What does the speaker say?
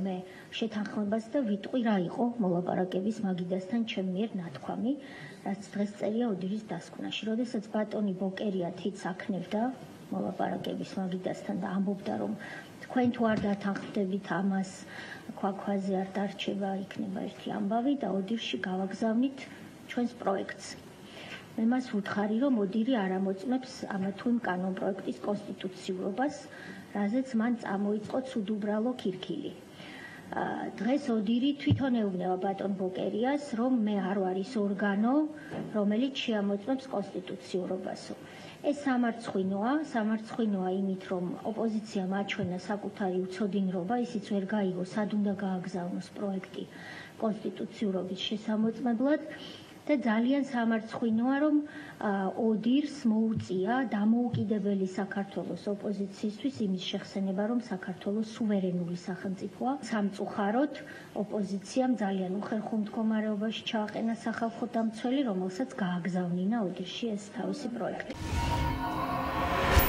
მე შეთანხმებას და ვიტყვი რა იყო მოლაპარაკების მაგიდასთან ჩემ მიერ ნათქვამი, რაც დღეს წერია ოდირის დასკვნაში. როდესაც ბატონი ბოკერია თიც აქნევდა მოლაპარაკების მაგიდასთან და ამბობდა, რომ თქვენ თუ არ დათანხმდებით ამას, ქვაქვაზე არ დარჩება, იქნება ერთი ამბავი და ოდირში გავაგზავნით ჩვენს პროექტს. მე მას ვუთხარი, რომ ოდირი არ ამოწმებს ამა თუ იმ კანონპროექტის კონსტიტუციურობას, რაზეც მან წამოიწყო ცუდუბრალო ქირქილი. დღეს ოდირი თვითონ ეუბნება ბატონ ბოკერიას, რომ მე არ ვარ ის ორგანო, რომელიც შეამოწმებს კონსტიტუციურობასო. ეს სამარცხვინოა იმით, რომ ოპოზიციამ აჩვენა საკუთარი უცოდინრობა, ისიც ვერ გაიგო, სად უნდა გააგზავნოს პროექტი კონსტიტუციურობის შესამოწმებლად და ძალიან სამარცხვინოა, რომ ოდირს მოუწია დამოუკიდებელი საქართველოს ოპოზიციისთვის იმის შეხსენება, რომ საქართველოს სუვერენული სახელმწიფოა. სამწუხაროდ ოპოზიციამ ძალიან უხერხულ მდგომარეობაში ჩააყენა სახალხო დამცველი, რომელსაც გააგზავნინა ოდირში ეს თავისი პროექტი.